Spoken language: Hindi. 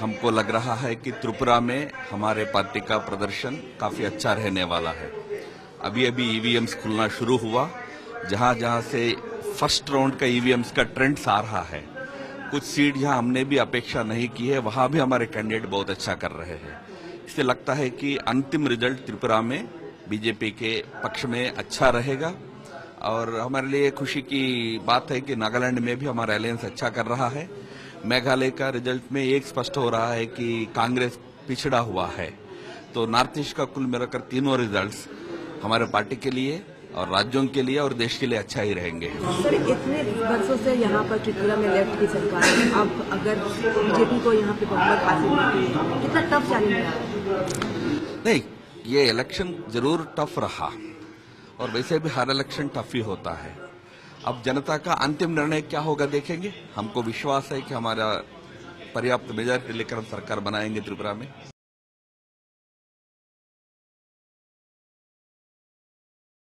हमको लग रहा है कि त्रिपुरा में हमारे पार्टी का प्रदर्शन काफी अच्छा रहने वाला है। अभी अभी ईवीएम्स खुलना शुरू हुआ, जहां जहां से फर्स्ट राउंड का ईवीएम्स का ट्रेंड्स आ रहा है। कुछ सीट जहां हमने भी अपेक्षा नहीं की है, वहां भी हमारे कैंडिडेट बहुत अच्छा कर रहे हैं। इससे लगता है कि अंतिम रिजल्ट त्रिपुरा में बीजेपी के पक्ष में अच्छा रहेगा। और हमारे लिए खुशी की बात है कि नागालैंड में भी हमारा अलायंस अच्छा कर रहा है। मेघालय का रिजल्ट में एक स्पष्ट हो रहा है कि कांग्रेस पिछड़ा हुआ है। तो नॉर्थ ईस्ट का कुल मिलाकर तीनों रिजल्ट्स हमारे पार्टी के लिए और राज्यों के लिए और देश के लिए अच्छा ही रहेंगे। सर, इतने वर्षों से यहाँ पर त्रिपुरा में लेफ्ट की सरकार है, अब अगर बीजेपी को यहाँ पे बहुमत हासिल होती है, कितना टफ चैलेंज है? नहीं, ये इलेक्शन जरूर टफ रहा और वैसे भी हर इलेक्शन टफ ही होता है। अब जनता का अंतिम निर्णय क्या होगा देखेंगे। हमको विश्वास है कि हमारा पर्याप्त मेजॉरिटी लेकर हम सरकार बनाएंगे त्रिपुरा में।